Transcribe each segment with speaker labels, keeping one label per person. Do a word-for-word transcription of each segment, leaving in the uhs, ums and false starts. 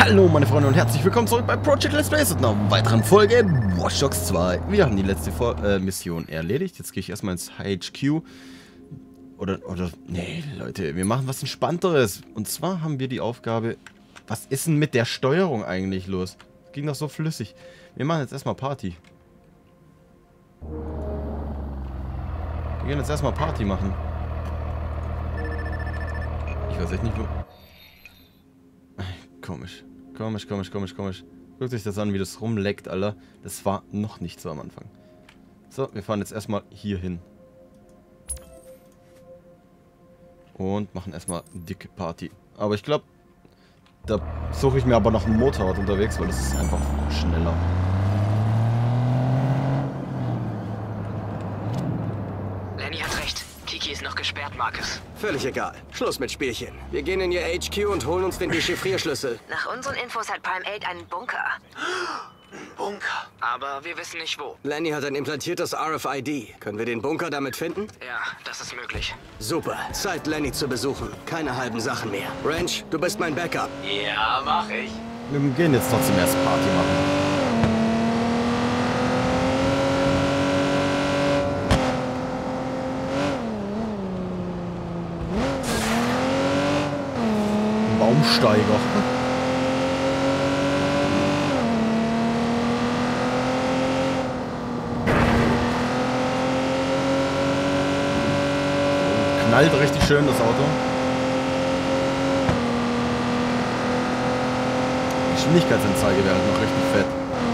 Speaker 1: Hallo meine Freunde und herzlich willkommen zurück bei Project Let's Plays und einer weiteren Folge Watch Dogs zwei. Wir haben die letzte Vor äh, Mission erledigt. Jetzt gehe ich erstmal ins H Q. Oder, oder, nee Leute, wir machen was Entspannteres. Und zwar haben wir die Aufgabe, was ist denn mit der Steuerung eigentlich los? Ging doch so flüssig. Wir machen jetzt erstmal Party. Wir gehen jetzt erstmal Party machen. Ich weiß echt nicht wo... Komisch. Komisch, komisch, komisch, komisch. Guckt sich das an, wie das rumleckt, Alter. Das war noch nicht so am Anfang. So, wir fahren jetzt erstmal hier hin. Und machen erstmal dicke Party. Aber ich glaube, da suche ich mir aber noch ein Motorrad unterwegs, weil das ist einfach schneller.
Speaker 2: Lenny hat recht. Kiki ist noch gesperrt, Marcus.
Speaker 3: Völlig egal. Schluss mit Spielchen. Wir gehen in ihr H Q und holen uns den Dechiffrierschlüssel.
Speaker 4: Nach unseren Infos hat Prime acht einen Bunker.
Speaker 2: Bunker. Aber wir wissen nicht wo.
Speaker 3: Lenny hat ein implantiertes R F I D. Können wir den Bunker damit finden?
Speaker 2: Ja, das ist möglich.
Speaker 3: Super. Zeit, Lenny zu besuchen. Keine halben Sachen mehr. Ranch, du bist mein Backup.
Speaker 2: Ja, mach ich.
Speaker 1: Wir gehen jetzt trotzdem erst Party machen. Baumsteiger. Knallt richtig schön das Auto. Geschwindigkeitsanzeige wäre halt noch richtig fett.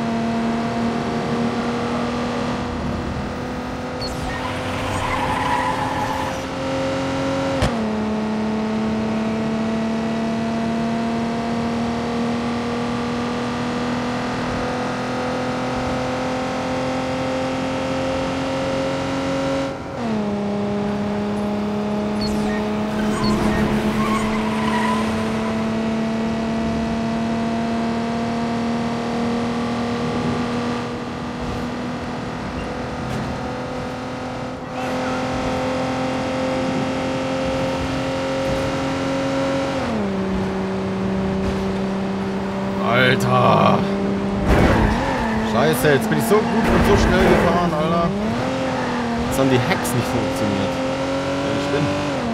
Speaker 1: Alter! Scheiße, jetzt bin ich so gut und so schnell gefahren, Alter. Jetzt haben die Hacks nicht funktioniert. Ja, ich bin.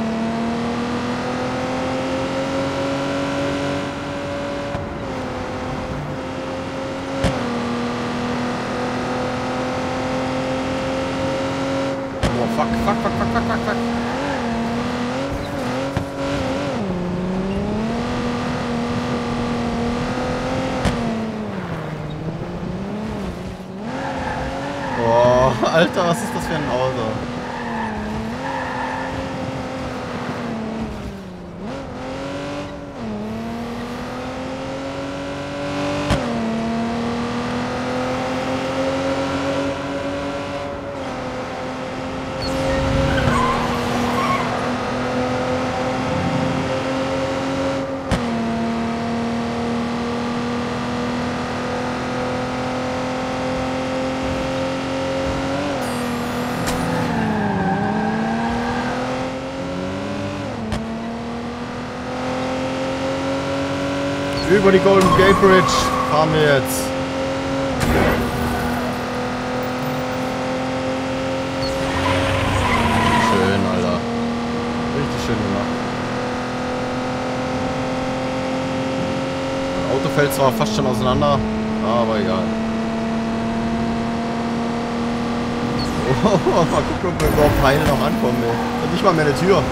Speaker 1: Oh, fuck, fuck, fuck, fuck, fuck, fuck, fuck. Oh, Alter, was ist das für ein Auto? Über die Golden Gate Bridge fahren wir jetzt. Schön, Alter. Richtig schön gemacht. Das Auto fällt zwar fast schon auseinander, aber egal. Oh, mal gucken, ob wir überhaupt heil noch ankommen. Ey. Und nicht mal mehr eine Tür.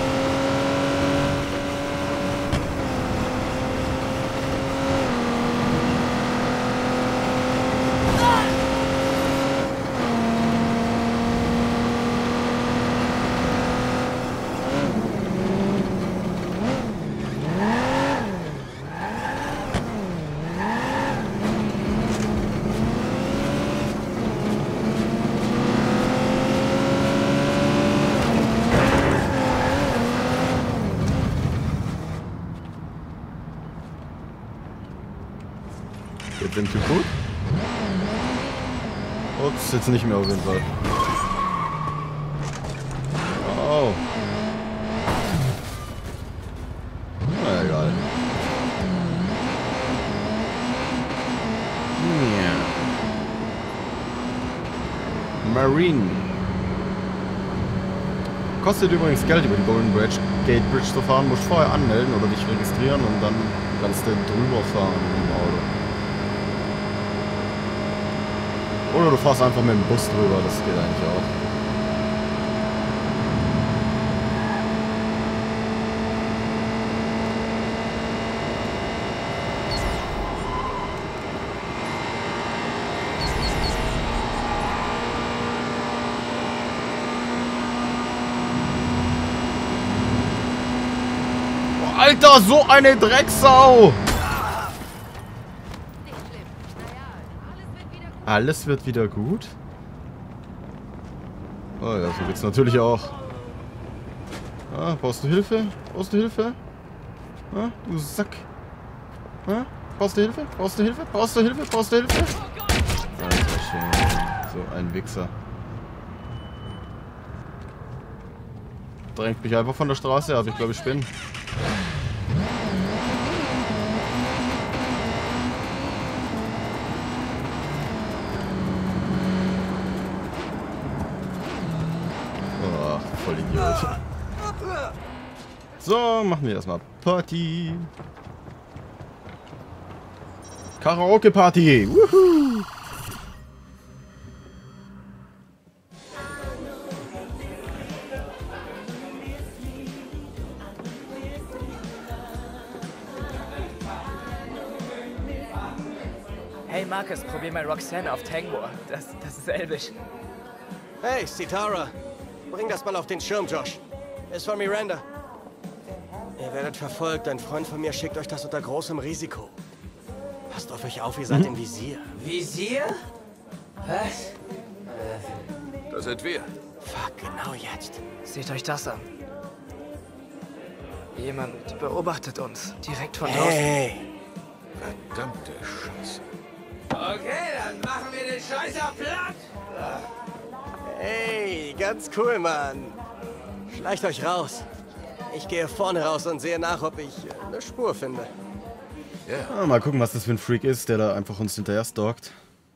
Speaker 1: Jetzt sind wir gut. Ups, jetzt nicht mehr auf jeden Fall. Oh. Na egal. Marine. Kostet übrigens Geld, über die Golden Bridge, Gate Bridge zu fahren. Musst vorher anmelden oder dich registrieren und dann kannst du drüber fahren im Auto. Oder du fährst einfach mit dem Bus drüber, das geht eigentlich auch. Alter, so eine Drecksau! Alles wird wieder gut? Oh ja, so geht's natürlich auch. Ah, brauchst du Hilfe? Brauchst du Hilfe? Ah, du Sack. Ah, brauchst du Hilfe? Brauchst du Hilfe? Brauchst du Hilfe? Brauchst du Hilfe? Alter, schön. So ein Wichser. Drängt mich einfach von der Straße ab. Ich glaube, ich bin. Ach, voll Idiot. So, machen wir erstmal Party. Karaoke-Party. Wuhu.
Speaker 5: Hey Marcus, probier mal Roxanne auf Tango. Das, das ist elbisch.
Speaker 3: Hey, Sitara. Bring das mal auf den Schirm, Josh. Ist von Miranda. Ihr werdet verfolgt. Ein Freund von mir schickt euch das unter großem Risiko. Passt auf euch auf, ihr seid im Visier.
Speaker 5: Visier? Was?
Speaker 6: Das sind wir.
Speaker 3: Fuck, genau jetzt.
Speaker 5: Seht euch das an. Jemand beobachtet uns. Direkt von draußen.
Speaker 3: Hey!
Speaker 6: Verdammte Scheiße.
Speaker 5: Okay, dann machen wir den Scheißer platt.
Speaker 3: Hey, ganz cool, Mann. Schleicht euch raus. Ich gehe vorne raus und sehe nach, ob ich äh, eine Spur finde.
Speaker 1: Ah, mal gucken, was das für ein Freak ist, der da einfach uns hinterher stalkt.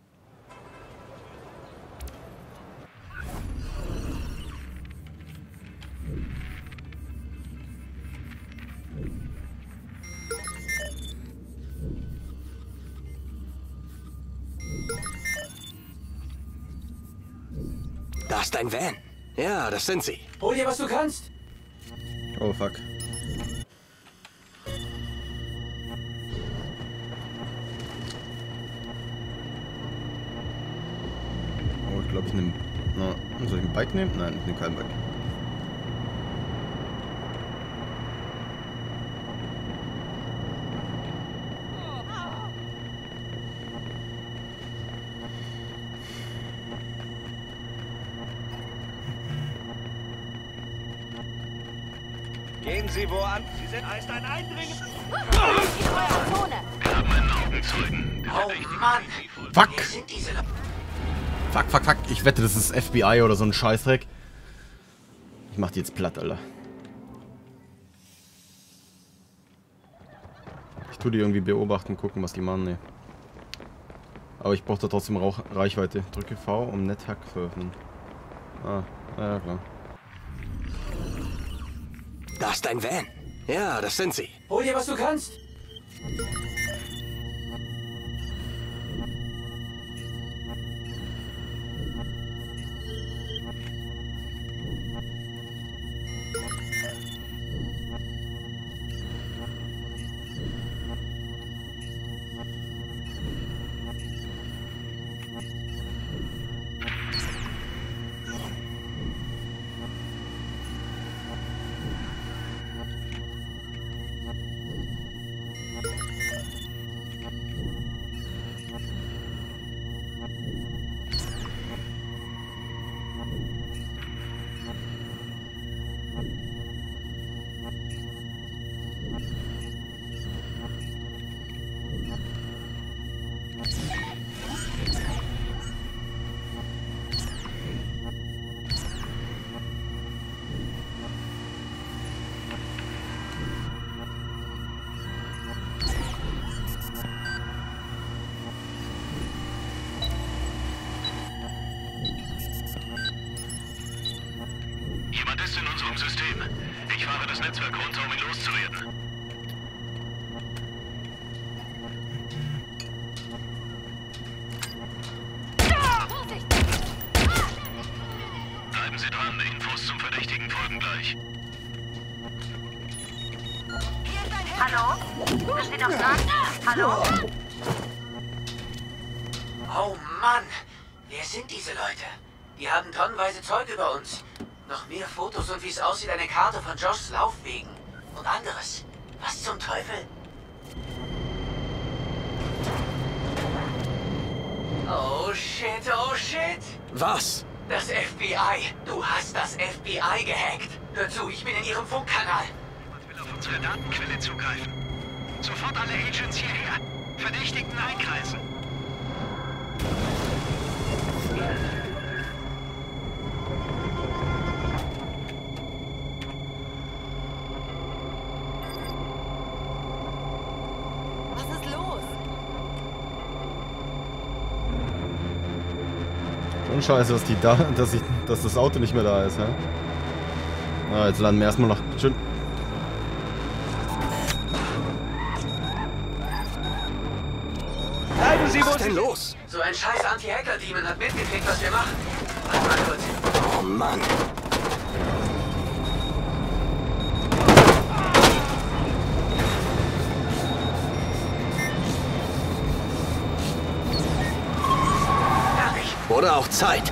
Speaker 3: Da ist ein Van. Ja, das sind sie.
Speaker 5: Hol dir, was du kannst.
Speaker 1: Oh, fuck. Oh, ich glaube, ich nehme... Na, soll ich ein Bike nehmen? Nein, ich nehme kein Bike.
Speaker 7: Gehen Sie wo an? Sie sind heißt ein Eindringen.
Speaker 2: Oh Mann!
Speaker 1: Fuck! Fuck, fuck, fuck. Ich wette, das ist F B I oder so ein Scheißdreck. Ich mach die jetzt platt, Alter. Ich tu die irgendwie beobachten, gucken, was die machen, ne. Aber ich brauche da trotzdem Rauch Reichweite. Drücke V, um Net-Hack zu öffnen. Ah, ja klar.
Speaker 3: Da ist ein Van. Ja, das sind sie.
Speaker 5: Hol dir, was du kannst.
Speaker 7: Netzwerk runter, um ihn loszuwerden. Bleiben Sie dran, Infos zum Verdächtigen folgen gleich.
Speaker 4: Hallo? Bist du noch da? Hallo?
Speaker 2: Oh Mann! Wer sind diese Leute? Die haben tonnenweise Zeug über uns. Noch mehr Fotos und wie es aussieht, eine Karte von Joshs Laufwegen. Und anderes. Was zum Teufel? Oh shit, oh shit!
Speaker 3: Was?
Speaker 2: Das F B I. Du hast das F B I gehackt. Hör zu, ich bin in ihrem Funkkanal.
Speaker 7: Jemand will auf unsere Datenquelle zugreifen. Sofort alle Agents hierher. Verdächtigten einkreisen.
Speaker 8: Was ist los?
Speaker 1: Und scheiße, dass die da, dass ich, dass das Auto nicht mehr da ist, hä? Na, jetzt landen wir erstmal noch. Schön.
Speaker 7: Bleiben Sie,
Speaker 3: Was
Speaker 7: wo
Speaker 3: ist denn
Speaker 7: Sie
Speaker 3: los?
Speaker 2: So ein scheiß Anti-Hacker-Demon hat mitgekriegt, was wir machen. Warte mal kurz.
Speaker 3: Oh Mann.
Speaker 2: Fertig.
Speaker 3: Oder auch Zeit.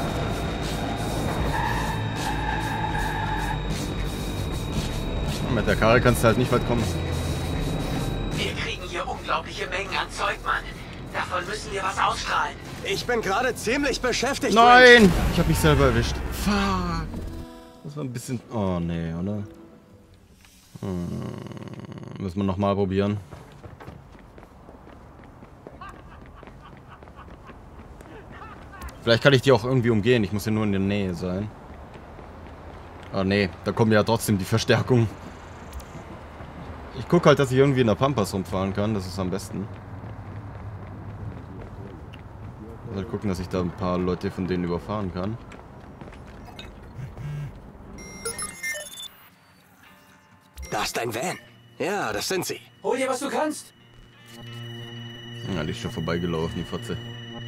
Speaker 1: Mit der Karre kannst du halt nicht weit kommen.
Speaker 2: Wir kriegen hier unglaubliche Mengen an Zeug, Mann. Davon müssen wir was ausstrahlen.
Speaker 3: Ich bin gerade ziemlich beschäftigt.
Speaker 1: Nein! Ich hab mich selber erwischt. Fuck. Das war ein bisschen... Oh, nee, oder? Hm. Müssen wir nochmal probieren. Vielleicht kann ich die auch irgendwie umgehen. Ich muss ja nur in der Nähe sein. Ah, nee. Da kommen ja trotzdem die Verstärkung. Ich gucke halt, dass ich irgendwie in der Pampas rumfahren kann. Das ist am besten. Mal gucken, dass ich da ein paar Leute von denen überfahren kann.
Speaker 3: Da ist ein Van. Ja, das sind sie.
Speaker 2: Hol dir, was du kannst.
Speaker 1: Ja, die ist schon vorbeigelaufen, die Fotze.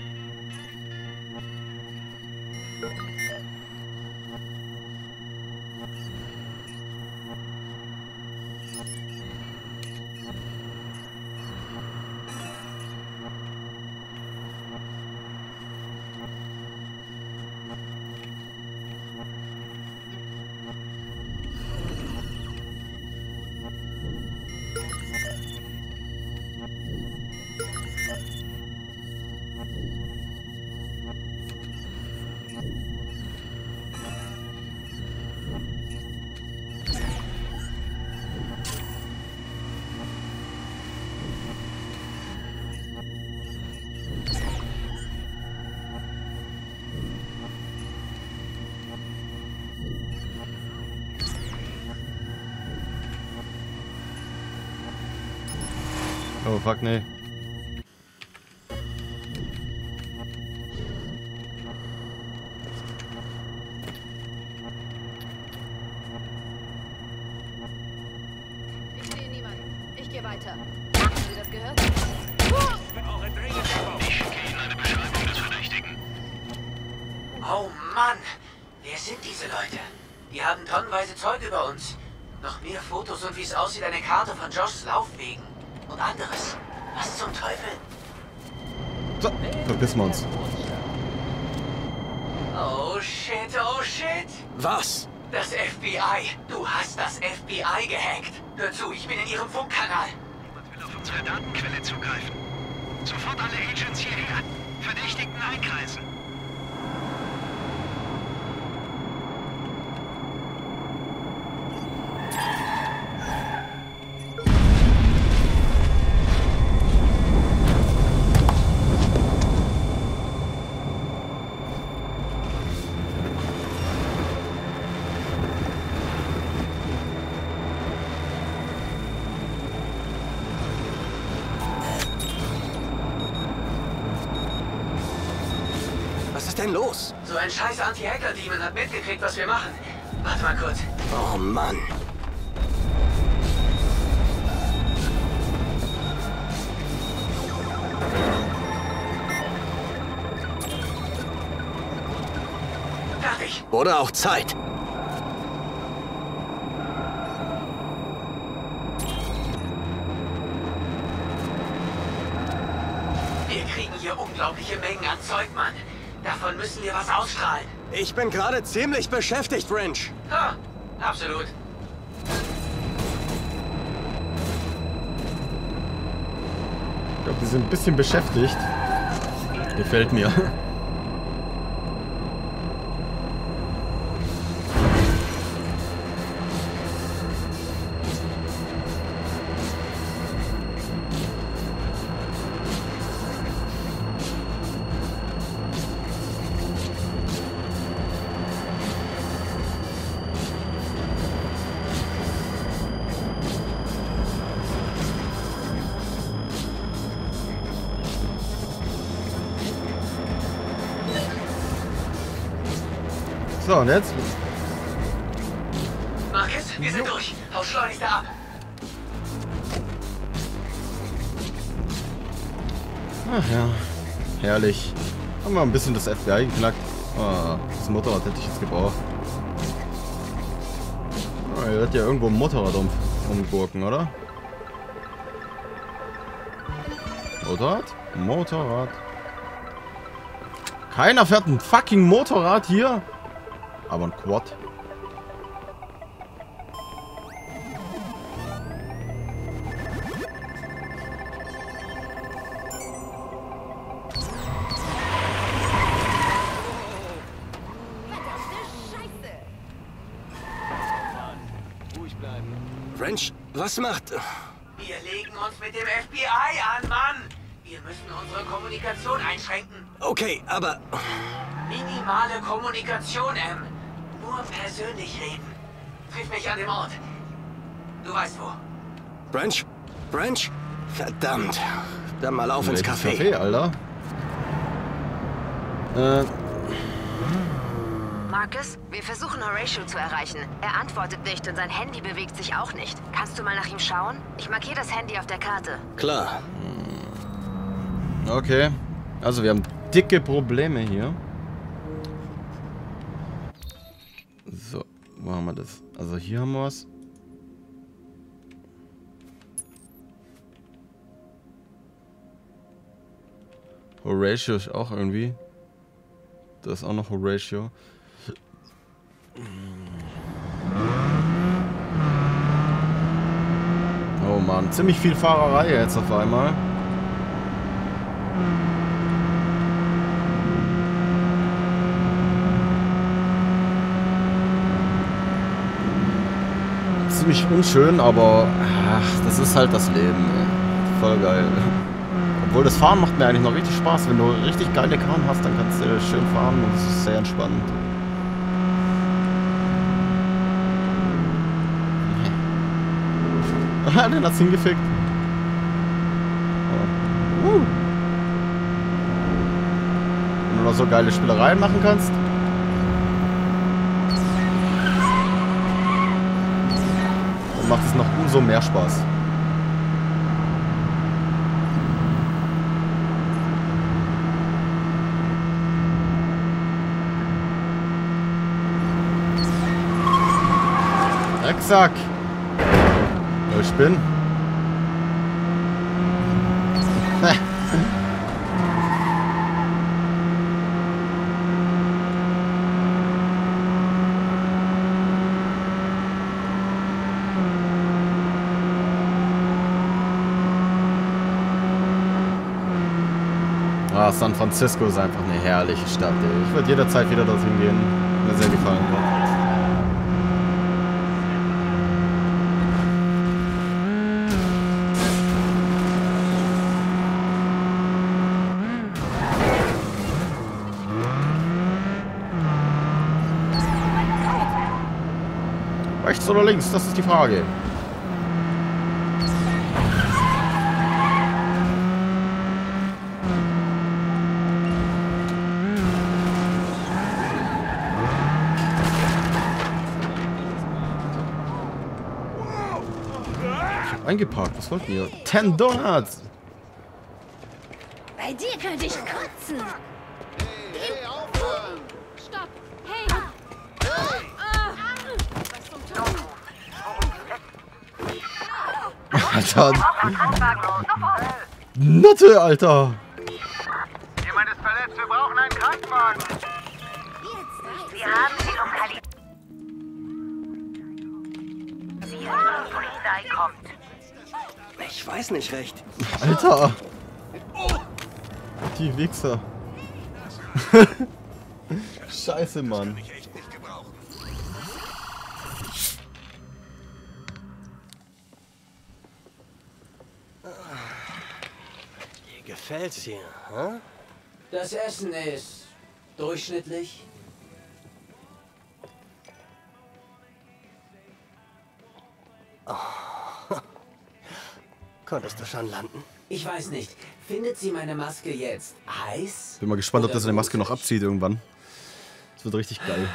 Speaker 1: Oh fuck, nee.
Speaker 8: Ich sehe niemanden. Ich gehe weiter. Haben Sie das gehört?
Speaker 7: brauchen dringend Hilfe. Ich schicke Ihnen eine Beschreibung des Verdächtigen.
Speaker 2: Oh Mann! Wer sind diese Leute? Die haben tonnenweise Zeug über uns. Noch mehr Fotos und wie es aussieht, eine Karte von Joshs Laufwegen. Und anderes. Was zum Teufel?
Speaker 1: So, verpissen wir uns.
Speaker 2: Oh shit, oh shit!
Speaker 3: Was?
Speaker 2: Das F B I. Du hast das F B I gehackt. Hör zu, ich bin in ihrem Funkkanal.
Speaker 7: Jemand will auf unsere Datenquelle zugreifen. Sofort alle Agents hierher. Verdächtigten einkreisen.
Speaker 3: Was ist denn los?
Speaker 2: So ein scheiß Anti-Hacker-Demon hat mitgekriegt, was wir machen. Warte mal kurz.
Speaker 3: Oh Mann. Wurde auch Zeit.
Speaker 2: Wir kriegen hier unglaubliche Mengen an Zeug, Mann. Davon müssen wir was ausstrahlen.
Speaker 3: Ich bin gerade ziemlich beschäftigt, Wrench.
Speaker 2: Ha, absolut.
Speaker 1: Ich glaube, die sind ein bisschen beschäftigt. Gefällt mir. So, und jetzt?
Speaker 2: Marcus, wir sind durch. Hau schleunigst ab.
Speaker 1: Ach ja, herrlich. Haben wir ein bisschen das F B I geknackt. Oh, das Motorrad hätte ich jetzt gebraucht. Oh, ihr hört ja irgendwo ein Motorrad um, umgurken, oder? Motorrad? Motorrad. Keiner fährt ein fucking Motorrad hier. Aber ein Quad.
Speaker 3: Wrench, was macht...
Speaker 2: Wir legen uns mit dem F B I an, Mann. Wir müssen unsere Kommunikation einschränken.
Speaker 3: Okay, aber...
Speaker 2: Minimale Kommunikation, M. Nur persönlich reden. Triff mich an dem Ort. Du weißt wo.
Speaker 3: Wrench? Wrench? Verdammt. Dann mal auf ins
Speaker 1: Welches
Speaker 3: Café.
Speaker 1: Café, Alter. Äh,
Speaker 4: Marcus, wir versuchen Horatio zu erreichen. Er antwortet nicht und sein Handy bewegt sich auch nicht. Kannst du mal nach ihm schauen? Ich markiere das Handy auf der Karte.
Speaker 3: Klar.
Speaker 1: okay. Also wir haben dicke Probleme hier. So, wo haben wir das? Also hier haben wir was. Horatio ist auch irgendwie. Da ist auch noch Horatio. Oh Mann, ziemlich viel Fahrerei jetzt auf einmal. Ziemlich unschön, aber ach, das ist halt das Leben. Ey. Voll geil. Obwohl das Fahren macht mir eigentlich noch richtig Spaß. Wenn du richtig geile Karren hast, dann kannst du schön fahren und es ist sehr entspannend. Ah, den hat's hingefickt. Oh. Uh. Wenn du noch so geile Spielereien machen kannst. Dann macht es noch umso mehr Spaß. Drecksack! Ich bin. Ah, San Francisco ist einfach eine herrliche Stadt. Ey. Ich würde jederzeit wieder dorthin gehen. Mir sehr gefallen hat. Rechts oder links? Das ist die Frage. Ich hab eingeparkt. Was wollten ihr? Ten Donuts!
Speaker 8: Bei dir könnte ich kotzen.
Speaker 6: Hey, aufhören!
Speaker 8: Stopp. Hey.
Speaker 1: Alter. Nutte, Alter.
Speaker 7: Jemand ist verletzt, wir brauchen einen Krankenwagen.
Speaker 9: Wir haben sie lokalisiert. Die Polizei kommt.
Speaker 3: Ich weiß nicht recht.
Speaker 1: Alter. Die Wichser. Scheiße, Mann.
Speaker 3: Dir gefällt's hier, hä?
Speaker 2: Das Essen ist durchschnittlich.
Speaker 3: Konntest du schon landen?
Speaker 2: Ich weiß nicht. Findet sie meine Maske jetzt heiß?
Speaker 1: Bin mal gespannt, ob
Speaker 2: oder
Speaker 1: das seine Maske noch
Speaker 2: mutig?
Speaker 1: abzieht irgendwann. Das wird richtig geil.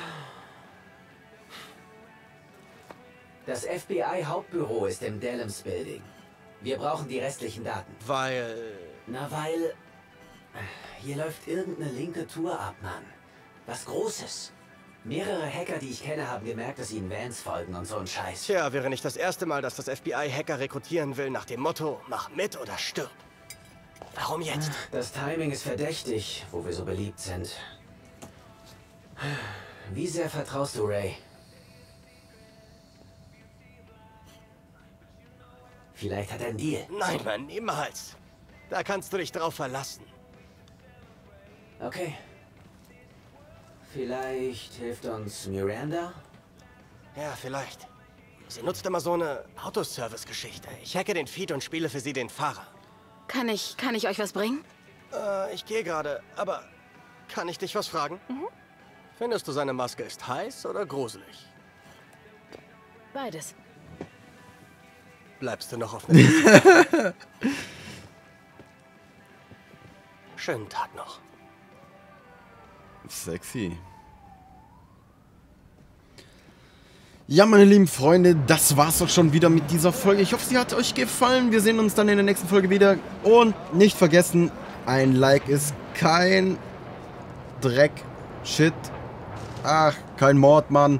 Speaker 2: Das F B I-Hauptbüro ist im Dellums Building. Wir brauchen die restlichen Daten.
Speaker 3: Weil...
Speaker 2: Na, weil... Hier läuft irgendeine linke Tour ab, Mann. Was Großes. Mehrere Hacker, die ich kenne, haben gemerkt, dass ihnen Vans folgen und so ein Scheiß.
Speaker 3: Tja, wäre nicht das erste Mal, dass das F B I Hacker rekrutieren will nach dem Motto, mach mit oder stirb. Warum jetzt?
Speaker 2: Das Timing ist verdächtig, wo wir so beliebt sind. Wie sehr vertraust du Ray? Vielleicht hat er einen Deal.
Speaker 3: Nein, Mann, niemals. Da kannst du dich drauf verlassen.
Speaker 2: Okay. Vielleicht hilft uns Miranda?
Speaker 3: Ja, vielleicht. Sie nutzt immer so eine Autoservice-Geschichte. Ich hacke den Feed und spiele für sie den Fahrer.
Speaker 4: Kann ich, kann ich euch was bringen?
Speaker 3: Äh, ich gehe gerade, aber kann ich dich was fragen?
Speaker 4: Mhm.
Speaker 3: Findest du, seine Maske ist heiß oder gruselig?
Speaker 4: Beides.
Speaker 3: Bleibst du noch auf einer Liste? Schönen Tag noch.
Speaker 1: Sexy. Ja, meine lieben Freunde, das war's doch schon wieder mit dieser Folge. Ich hoffe, sie hat euch gefallen. Wir sehen uns dann in der nächsten Folge wieder. Und nicht vergessen, ein Like ist kein Dreck, Shit. Ach, kein Mord, Mann.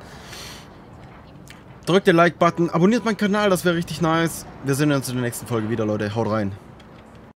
Speaker 1: Drückt den Like-Button, abonniert meinen Kanal, das wäre richtig nice. Wir sehen uns in der nächsten Folge wieder, Leute. Haut rein.